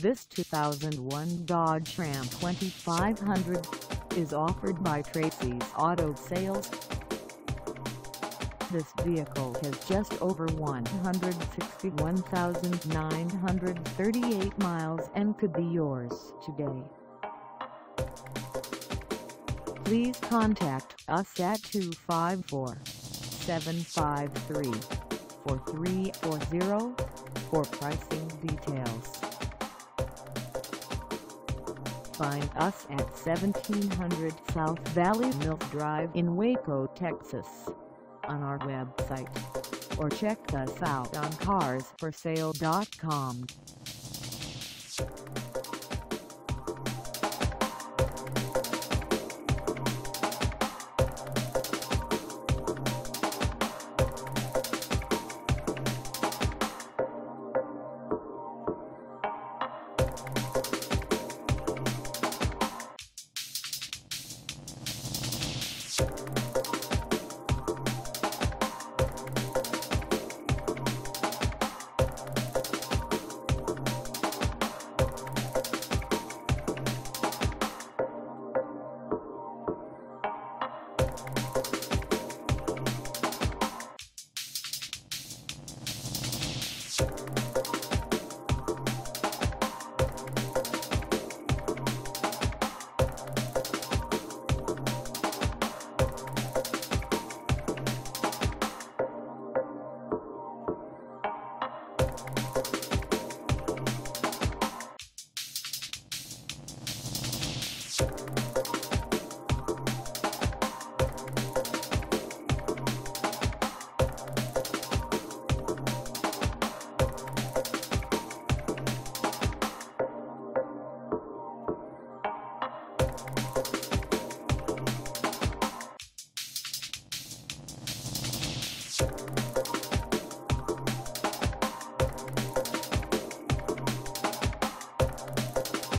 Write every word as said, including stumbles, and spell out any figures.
This two thousand one Dodge Ram twenty-five hundred is offered by Tracys Auto Sales. This vehicle has just over one hundred sixty-one thousand nine hundred thirty-eight miles and could be yours today. Please contact us at two five four, seven five three, four three four zero for pricing details. Find us at seventeen hundred South Valley Mill Drive in Waco, Texas, on our website, or check us out on cars for sale dot com. You